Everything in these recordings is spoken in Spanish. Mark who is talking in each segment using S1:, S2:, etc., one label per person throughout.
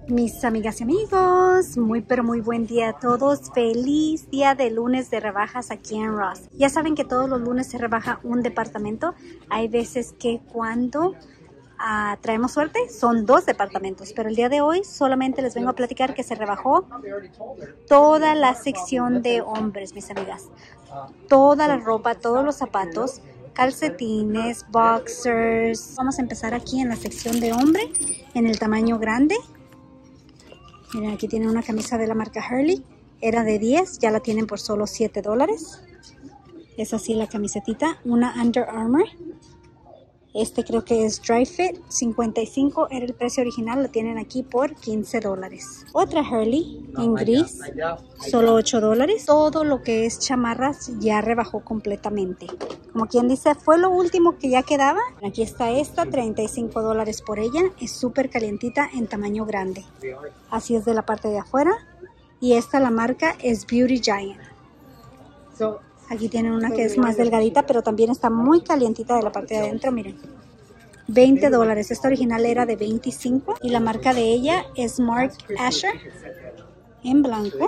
S1: Mis amigas y amigos, muy pero muy buen día a todos. Feliz día de lunes de rebajas aquí en Ross. Ya saben que todos los lunes se rebaja un departamento. Hay veces que cuando traemos suerte son 2 departamentos, pero el día de hoy solamente les vengo a platicar que se rebajó toda la sección de hombres, mis amigas. Toda la ropa, todos los zapatos, calcetines, boxers. Vamos a empezar aquí en la sección de hombre, en el tamaño grande. Miren, aquí tienen una camisa de la marca Hurley. Era de 10, ya la tienen por solo $7. Es así la camisetita. Una Under Armour. Este creo que es Dry Fit. 55 era el precio original. Lo tienen aquí por $15. Otra Hurley en gris. Solo $8. Todo lo que es chamarras ya rebajó completamente. Como quien dice, fue lo último que ya quedaba. Aquí está esta, $35 por ella. Es súper calientita en tamaño grande. Así es de la parte de afuera. Y esta, la marca, es Beauty Giant. Aquí tienen una que es más delgadita, pero también está muy calientita de la parte de adentro, miren. $20. Esta original era de 25 y la marca de ella es Mark Asher en blanco.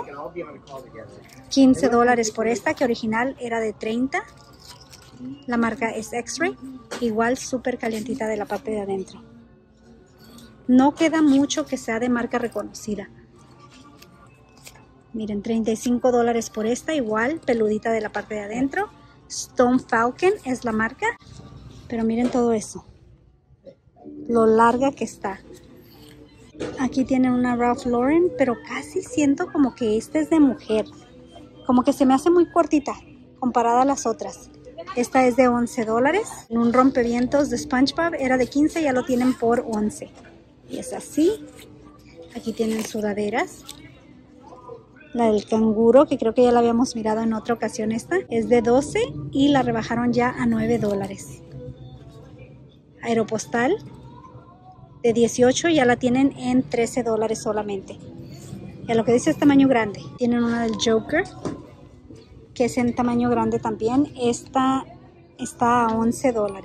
S1: $15 por esta, que original era de 30. La marca es X-Ray, igual súper calientita de la parte de adentro. No queda mucho que sea de marca reconocida. Miren, $35 por esta, igual peludita de la parte de adentro. Stone Falcon es la marca, pero miren todo eso, lo larga que está. Aquí tienen una Ralph Lauren, pero casi siento como que esta es de mujer. Como que se me hace muy cortita comparada a las otras. Esta es de $11. En un rompevientos de SpongeBob era de 15, ya lo tienen por 11. Y es así. Aquí tienen sudaderas. La del canguro, que creo que ya la habíamos mirado en otra ocasión, esta es de 12 y la rebajaron ya a $9. Aeropostal de 18 ya la tienen en $13 solamente. Y a lo que dice es tamaño grande. Tienen una del Joker, que es en tamaño grande también. Esta está a $11.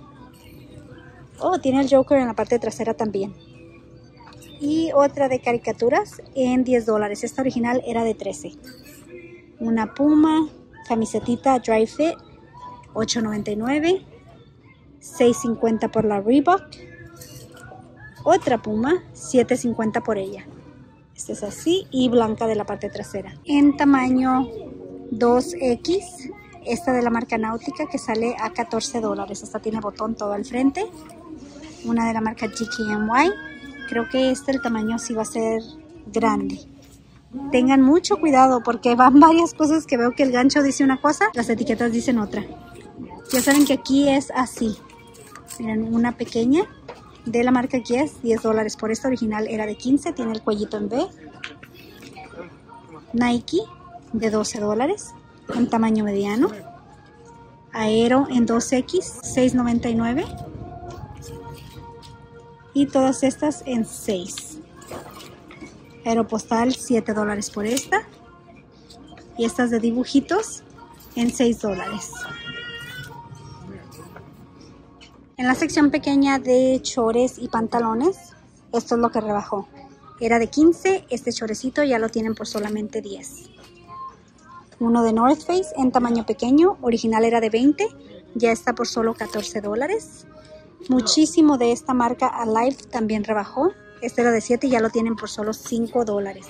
S1: Oh, tiene el Joker en la parte trasera también. Y otra de caricaturas en $10. Esta original era de 13. Una Puma, camisetita Dry Fit, $8.99. $6.50 por la Reebok. Otra Puma, $7.50 por ella. Esta es así y blanca de la parte trasera. En tamaño 2X, esta de la marca Náutica, que sale a $14. Esta tiene botón todo al frente. Una de la marca GKNY. Creo que el tamaño sí va a ser grande. Tengan mucho cuidado porque van varias cosas que veo que el gancho dice una cosa, las etiquetas dicen otra. Ya saben que aquí es así. Miren, una pequeña de la marca Guess, $10 por esta, original era de 15, tiene el cuellito en B. Nike de $12 en tamaño mediano. Aero en 2X, $6.99. Y todas estas en 6. Aeropostal, $7 por esta. Y estas de dibujitos en $6. En la sección pequeña de chores y pantalones, esto es lo que rebajó. Era de 15, este chorecito ya lo tienen por solamente 10. Uno de North Face en tamaño pequeño, original era de 20, ya está por solo $14. Muchísimo de esta marca Alive también rebajó. Este era de 7 y ya lo tienen por solo $5.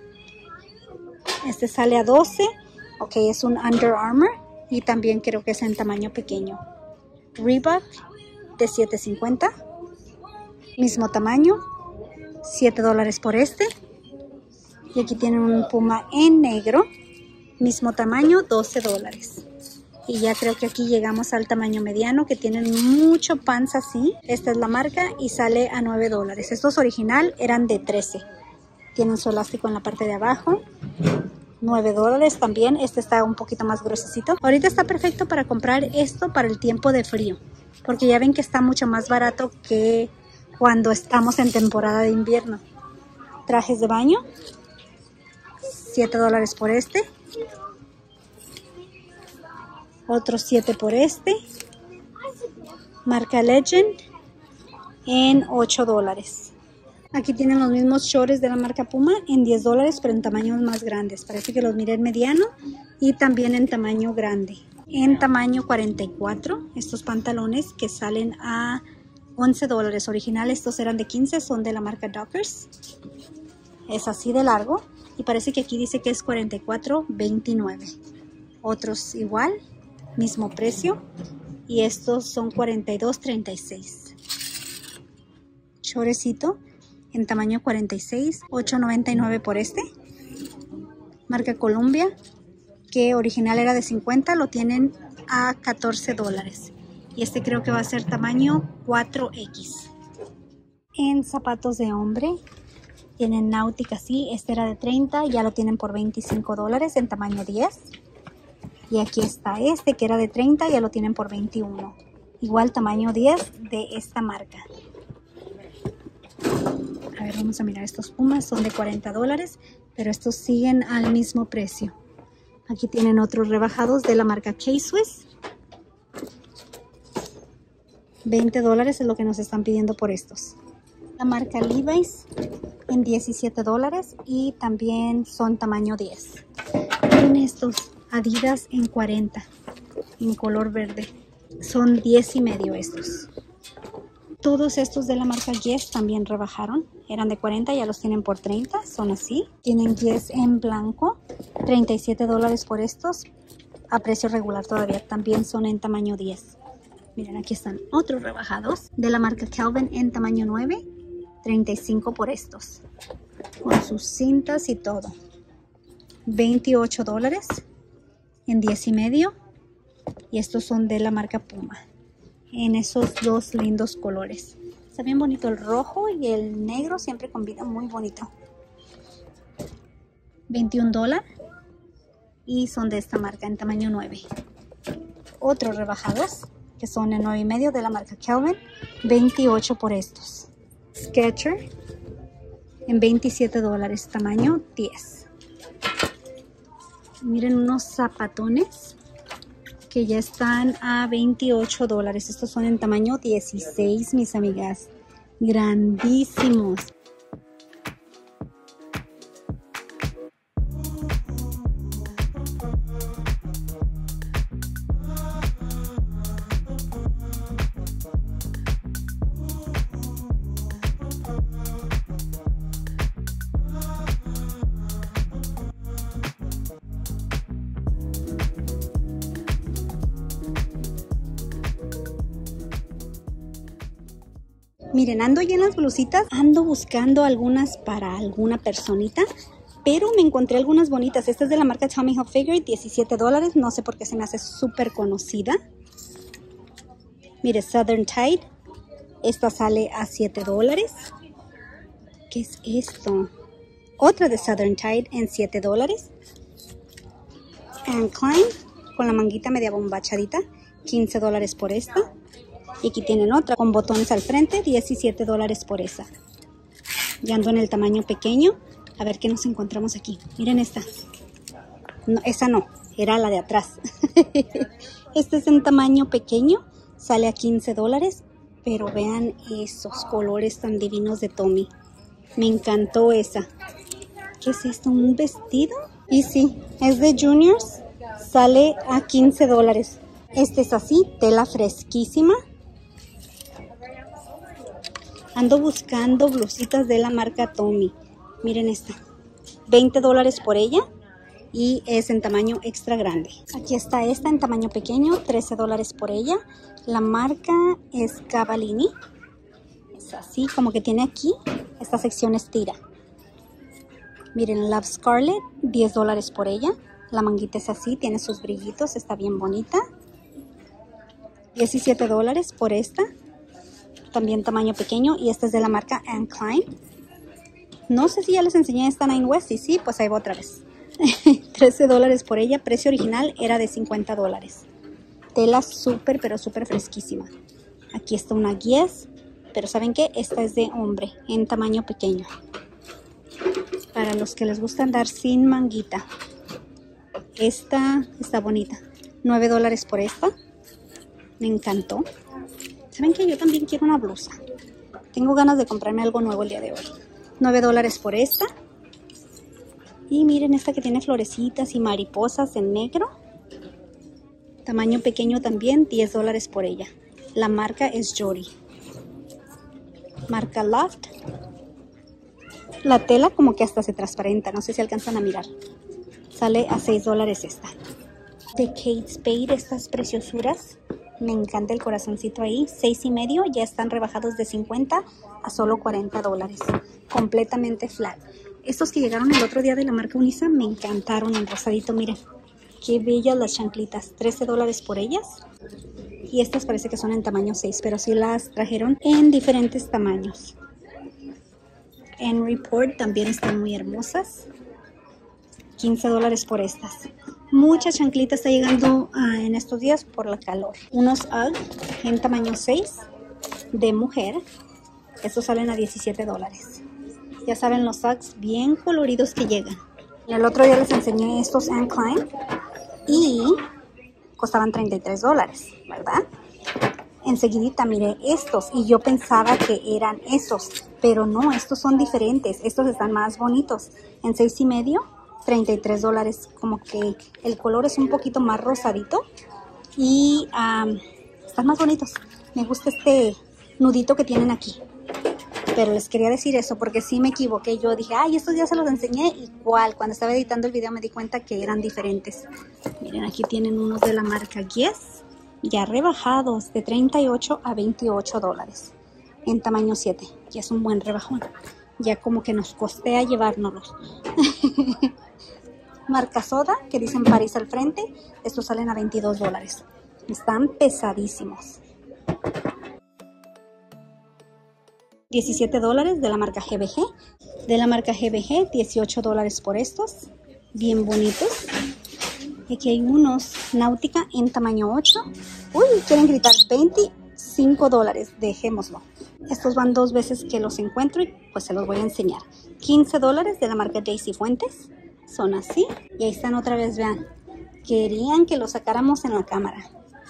S1: Este sale a 12. Ok, es un Under Armour y también creo que es en tamaño pequeño. Reebok de $7.50. Mismo tamaño. $7 por este. Y aquí tienen un Puma en negro. Mismo tamaño, $12. Y ya creo que aquí llegamos al tamaño mediano, que tienen mucho pants así. Esta es la marca y sale a $9. Estos original eran de 13. Tienen su elástico en la parte de abajo. $9 también. Este está un poquito más gruesecito. Ahorita está perfecto para comprar esto para el tiempo de frío, porque ya ven que está mucho más barato que cuando estamos en temporada de invierno. Trajes de baño, $7 por este. Otros 7 por este. Marca Legend en $8. Aquí tienen los mismos shorts de la marca Puma en $10, pero en tamaños más grandes. Parece que los miré en mediano y también en tamaño grande. En tamaño 44, estos pantalones que salen a $11 original. Estos eran de 15, son de la marca Dockers. Es así de largo y parece que aquí dice que es $44.29. Otros igual, mismo precio. Y estos son $42.36. Chorecito en tamaño 46, $8.99 por este. Marca Columbia, que original era de 50, lo tienen a $14. Y este creo que va a ser tamaño 4X. En zapatos de hombre, tienen Náutica, sí, este era de 30, ya lo tienen por $25 en tamaño 10. Y aquí está este que era de 30, ya lo tienen por 21. Igual tamaño 10 de esta marca. A ver, vamos a mirar estos Pumas, son de $40, pero estos siguen al mismo precio. Aquí tienen otros rebajados de la marca K-Swiss. $20 es lo que nos están pidiendo por estos. La marca Levi's en $17 y también son tamaño 10. Miren estos Adidas en 40, en color verde. Son $10.50 estos. Todos estos de la marca Guess también rebajaron. Eran de 40, ya los tienen por 30. Son así. Tienen Guess en blanco. $37 por estos. A precio regular todavía. También son en tamaño 10. Miren, aquí están otros rebajados. De la marca Calvin en tamaño 9. $35 por estos. Con sus cintas y todo. $28 en $10.50. Y estos son de la marca Puma. En esos dos lindos colores. Está bien bonito el rojo y el negro, siempre combinan muy bonito. $21 y son de esta marca en tamaño 9. Otros rebajados que son en 9.50 de la marca Calvin, $28 por estos. Skechers en $27, tamaño 10. Miren unos zapatones que ya están a $28. Estos son en tamaño 16, mis amigas. Grandísimos. Miren, ando ya en las blusitas, ando buscando algunas para alguna personita, pero me encontré algunas bonitas. Esta es de la marca Tommy Hilfiger, $17, no sé por qué se me hace súper conocida. Mire, Southern Tide, esta sale a $7. ¿Qué es esto? Otra de Southern Tide en $7. Anne Klein, con la manguita media bombachadita, $15 por esta. Y aquí tienen otra con botones al frente, $17 por esa. Ya ando en el tamaño pequeño. A ver qué nos encontramos aquí. Miren esta. No, esa no, era la de atrás. Este es en tamaño pequeño, sale a $15. Pero vean esos colores tan divinos de Tommy. Me encantó esa. ¿Qué es esto? ¿Un vestido? Y sí, es de Juniors. Sale a $15. Este es así, tela fresquísima. Ando buscando blusitas de la marca Tommy. Miren esta. $20 por ella. Y es en tamaño extra grande. Aquí está esta en tamaño pequeño. $13 por ella. La marca es Cavallini. Es así, como que tiene aquí. Esta sección estira. Miren, Love Scarlet. $10 por ella. La manguita es así. Tiene sus brillitos. Está bien bonita. $17 por esta. También tamaño pequeño, y esta es de la marca Anne Klein. No sé si ya les enseñé esta Nine West, y sí, pues ahí va otra vez. $13 por ella, precio original era de $50. Tela súper, pero súper fresquísima. Aquí está una Guess, pero ¿saben qué? Esta es de hombre, en tamaño pequeño. Para los que les gusta andar sin manguita. Esta está bonita. $9 por esta. Me encantó. ¿Saben qué? Yo también quiero una blusa. Tengo ganas de comprarme algo nuevo el día de hoy. $9 por esta. Y miren esta que tiene florecitas y mariposas en negro. Tamaño pequeño también, $10 por ella. La marca es Jory. Marca Loft. La tela como que hasta se transparenta, no sé si alcanzan a mirar. Sale a $6 esta. De Kate Spade, estas preciosuras. Me encanta el corazoncito ahí. 6,5, ya están rebajados de 50 a solo $40. Completamente flat. Estos que llegaron el otro día de la marca Unisa me encantaron en rosadito, miren. Qué bellas las chanclitas. $13 por ellas. Y estas parece que son en tamaño 6, pero sí las trajeron en diferentes tamaños. En Report también están muy hermosas. $15 por estas. Mucha chanclita está llegando en estos días por la calor. Unos UGG en tamaño 6 de mujer. Estos salen a $17. Ya saben los UGGs bien coloridos que llegan. El otro día les enseñé estos Anne Klein y costaban $33, ¿verdad? Enseguidita miré estos y yo pensaba que eran esos, pero no, estos son diferentes. Estos están más bonitos. En 6,5, $33. Como que el color es un poquito más rosadito y están más bonitos. Me gusta este nudito que tienen aquí. Pero les quería decir eso porque sí me equivoqué. Yo dije, ay, estos ya se los enseñé. ¿Y cuál? Cuando estaba editando el video me di cuenta que eran diferentes. Miren, aquí tienen unos de la marca Guess. Ya rebajados de 38 a $28. En tamaño 7. Ya es un buen rebajón. Ya como que nos costea llevárnoslos. Marca Soda, que dicen París al frente. Estos salen a $22. Están pesadísimos. $17 de la marca GBG. De la marca GBG, $18 por estos. Bien bonitos. Aquí hay unos Náutica en tamaño 8. Uy, quieren gritar. $25. Dejémoslo. Estos van 2 veces que los encuentro y pues se los voy a enseñar. $15 de la marca Daisy Fuentes. Son así. Y ahí están otra vez, vean. Querían que los sacáramos en la cámara.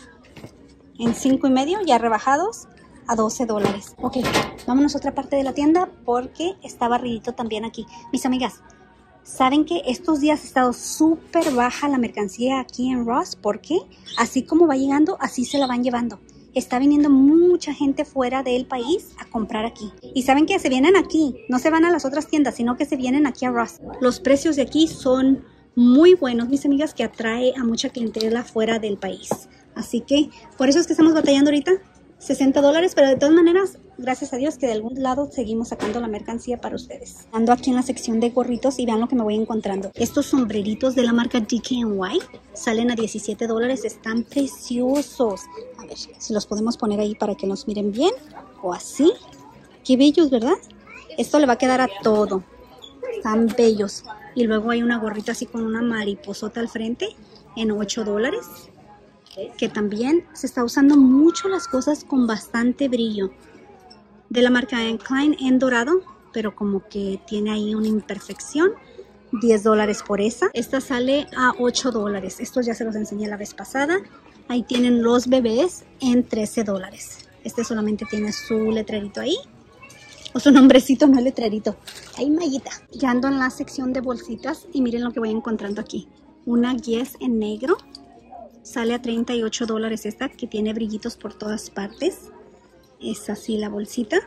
S1: En 5,5, ya rebajados a $12. Ok, vámonos a otra parte de la tienda porque está barridito también aquí. Mis amigas, ¿saben que estos días ha estado súper baja la mercancía aquí en Ross? Porque así como va llegando, así se la van llevando. Está viniendo mucha gente fuera del país a comprar aquí. Y saben que se vienen aquí, no se van a las otras tiendas, sino que se vienen aquí a Ross. Los precios de aquí son muy buenos, mis amigas, que atrae a mucha clientela fuera del país. Así que por eso es que estamos batallando ahorita. $60, pero de todas maneras, gracias a Dios que de algún lado seguimos sacando la mercancía para ustedes. Ando aquí en la sección de gorritos y vean lo que me voy encontrando. Estos sombreritos de la marca DKNY salen a $17, están preciosos. A ver si los podemos poner ahí para que nos miren bien o así. Qué bellos, ¿verdad? Esto le va a quedar a todo. Están bellos. Y luego hay una gorrita así con una mariposota al frente en $8. Que también se está usando mucho las cosas con bastante brillo. De la marca Anne Klein en dorado, pero como que tiene ahí una imperfección. $10 por esa. Esta sale a $8. Estos ya se los enseñé la vez pasada. Ahí tienen los bebés en $13. Este solamente tiene su letrerito ahí. O su nombrecito, no el letrerito. Ahí, Mayita. Ya ando en la sección de bolsitas y miren lo que voy encontrando aquí. Una Guess en negro. Sale a $38 esta, que tiene brillitos por todas partes. Es así la bolsita.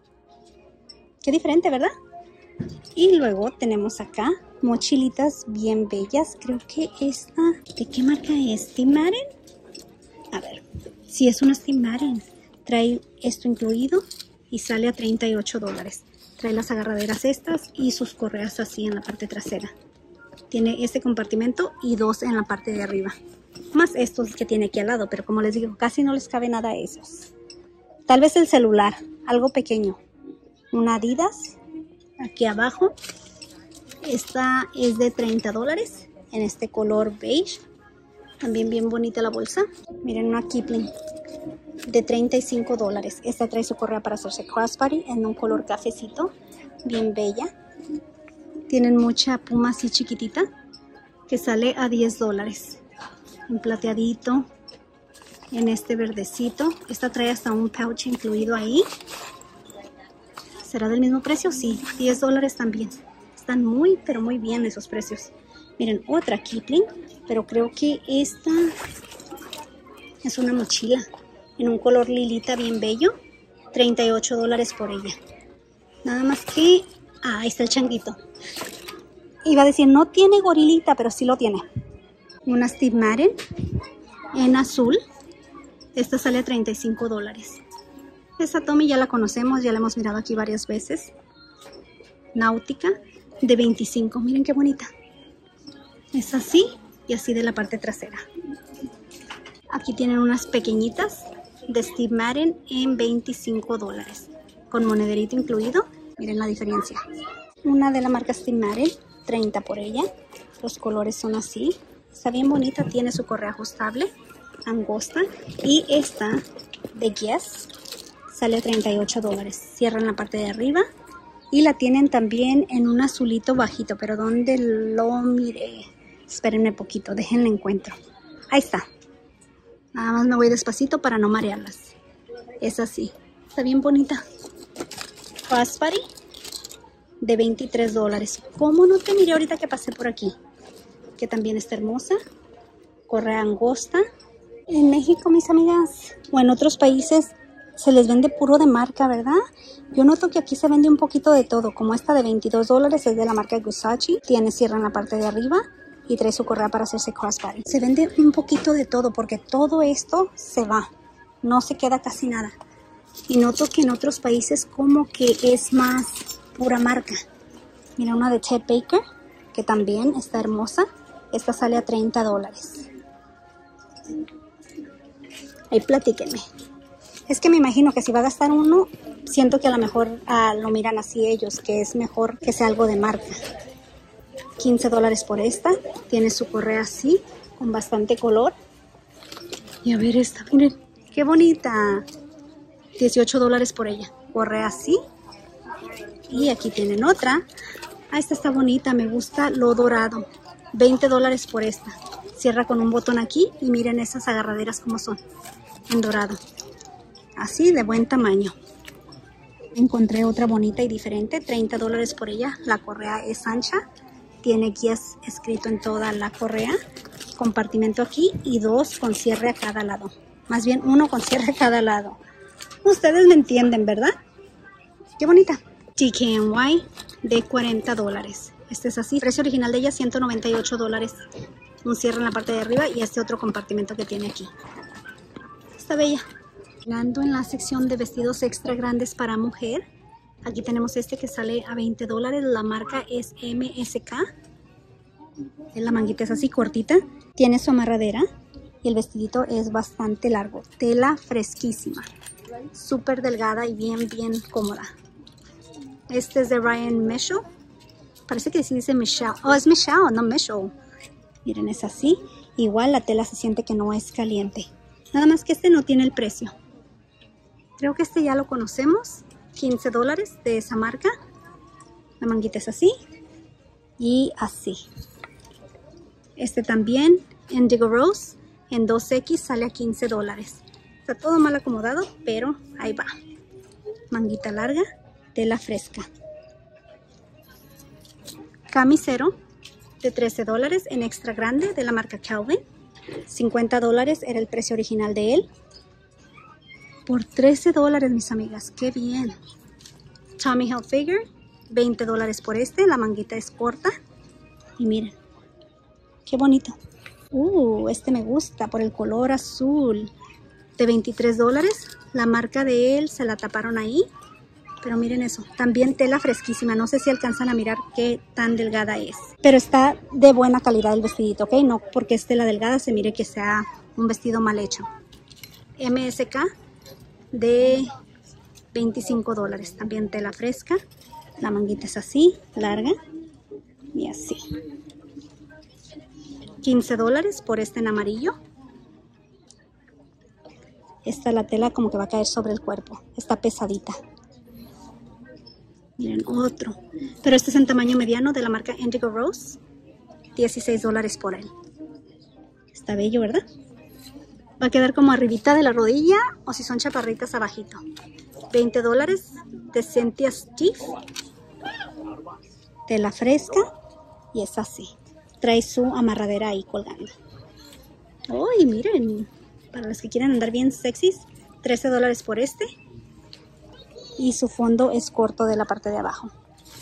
S1: Qué diferente, ¿verdad? Y luego tenemos acá mochilitas bien bellas. Creo que esta... ¿De qué marca es? ¿Steve Madden? A ver. Sí, es una Steve Madden. Trae esto incluido y sale a $38. Trae las agarraderas estas y sus correas así en la parte trasera. Tiene este compartimento y 2 en la parte de arriba. Más estos que tiene aquí al lado, pero como les digo, casi no les cabe nada a esos. Tal vez el celular, algo pequeño. Una Adidas, aquí abajo. Esta es de $30 en este color beige. También bien bonita la bolsa. Miren, una Kipling de $35. Esta trae su correa para hacerse crossbody en un color cafecito. Bien bella. Tienen mucha puma así chiquitita que sale a $10. Un plateadito en este verdecito. Esta trae hasta un pouch incluido ahí. ¿Será del mismo precio? Sí, $10 también. Están muy, pero muy bien esos precios. Miren, otra Kipling, pero creo que esta es una mochila en un color lilita bien bello. $38 por ella. Nada más que... ahí está el changuito. Iba a decir, no tiene gorilita, pero sí lo tiene. Una Steve Madden en azul. Esta sale a $35. Esta Tommy ya la conocemos, ya la hemos mirado aquí varias veces. Náutica de 25. Miren qué bonita. Es así y así de la parte trasera. Aquí tienen unas pequeñitas de Steve Madden en $25. Con monederito incluido. Miren la diferencia. Una de la marca Steve Madden, 30 por ella. Los colores son así. Está bien bonita, tiene su correa ajustable, angosta. Y esta de Guess sale a $38. Cierran la parte de arriba. Y la tienen también en un azulito bajito. Pero ¿dónde lo miré? Espérenme poquito, déjenla encuentro. Ahí está. Nada más me voy despacito para no marearlas. Es así. Está bien bonita. Crossbody de $23. ¿Cómo no te miré ahorita que pasé por aquí? Que también está hermosa. Correa angosta. En México, mis amigas, o en otros países, se les vende puro de marca, ¿verdad? Yo noto que aquí se vende un poquito de todo. Como esta de $22 es de la marca Gucci. Tiene cierre en la parte de arriba y trae su correa para hacerse crossbody. Se vende un poquito de todo porque todo esto se va. No se queda casi nada. Y noto que en otros países como que es más pura marca. Mira, una de Ted Baker, que también está hermosa. Esta sale a $30. Ahí platíquenme. Es que me imagino que si va a gastar uno, siento que a lo mejor lo miran así ellos, que es mejor que sea algo de marca. $15 por esta. Tiene su correa así, con bastante color. Y a ver esta, miren, qué bonita. $18 por ella. Correa así. Y aquí tienen otra. Esta está bonita, me gusta lo dorado. $20 por esta. Cierra con un botón aquí y miren esas agarraderas como son. En dorado. Así de buen tamaño. Encontré otra bonita y diferente. $30 por ella. La correa es ancha. Tiene Guess escrito en toda la correa. Compartimento aquí y 2 con cierre a cada lado. Más bien 1 con cierre a cada lado. Ustedes me entienden, ¿verdad? Qué bonita. DKNY de $40. Este es así. Precio original de ella $198. Un cierre en la parte de arriba y este otro compartimento que tiene aquí. Está bella. Hablando en la sección de vestidos extra grandes para mujer. Aquí tenemos este que sale a $20. La marca es MSK. La manguita es así cortita. Tiene su amarradera. Y el vestidito es bastante largo. Tela fresquísima. Súper delgada y bien cómoda. Este es de Ryan Mesho. Parece que sí dice Michelle. Oh, es Michelle, no Mesho. Miren, es así. Igual la tela se siente que no es caliente. Nada más que este no tiene el precio. Creo que este ya lo conocemos. $15 de esa marca. La manguita es así. Y así. Este también, Indigo Rose, en 2X sale a $15. Está todo mal acomodado, pero ahí va. Manguita larga, tela fresca. Camisero de $13 en extra grande de la marca Calvin. $50 era el precio original de él. Por $13, mis amigas, qué bien. Tommy Hilfiger, $20 por este. La manguita es corta. Y miren, qué bonito. Este me gusta por el color azul. De $23. La marca de él se la taparon ahí. Pero miren eso, también tela fresquísima. No sé si alcanzan a mirar qué tan delgada es. Pero está de buena calidad el vestidito, ¿ok? No porque es tela delgada se mire que sea un vestido mal hecho. MSK de $25. También tela fresca. La manguita es así, larga. Y así. $15 por este en amarillo. Esta la tela como que va a caer sobre el cuerpo. Está pesadita. Miren, otro. Pero este es en tamaño mediano de la marca Indigo Rose. $16 por él. Está bello, ¿verdad? Va a quedar como arribita de la rodilla o si son chaparritas abajito. $20 de Cynthia Steve. Tela fresca. Y es así. Trae su amarradera ahí colgando. ¡Uy, miren! Para los que quieren andar bien sexys, $13 por este. Y su fondo es corto de la parte de abajo.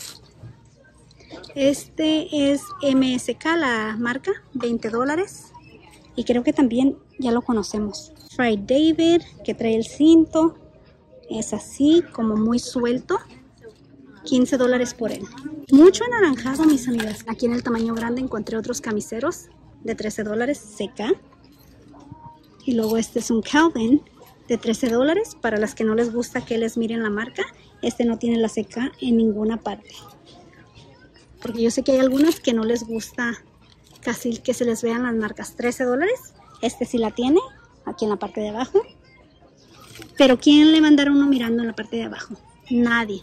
S1: Este es MSK, la marca, $20. Y creo que también ya lo conocemos. Fry David, que trae el cinto. Es así, como muy suelto. $15 por él. Mucho anaranjado, mis amigas. Aquí en el tamaño grande encontré otros camiseros de $13 CK. Y luego este es un Calvin de $13. Para las que no les gusta que les miren la marca, este no tiene la CK en ninguna parte. Porque yo sé que hay algunas que no les gusta casi que se les vean las marcas. $13. Este sí la tiene, aquí en la parte de abajo. Pero ¿quién le va a andar uno mirando en la parte de abajo? Nadie.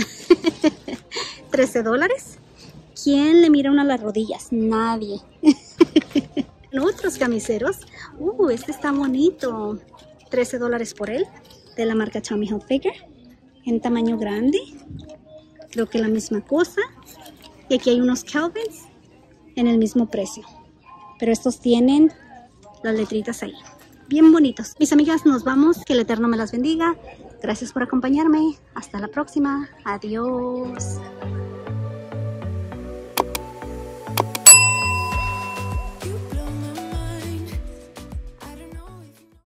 S1: $13. ¿Quién le mira uno a las rodillas? Nadie. Otros camiseros. Este está bonito. $13 por él. De la marca Tommy Hilfiger. En tamaño grande. Creo que la misma cosa. Y aquí hay unos Calvins en el mismo precio. Pero estos tienen las letritas ahí. Bien bonitos. Mis amigas, nos vamos. Que el Eterno me las bendiga. Gracias por acompañarme. Hasta la próxima. Adiós.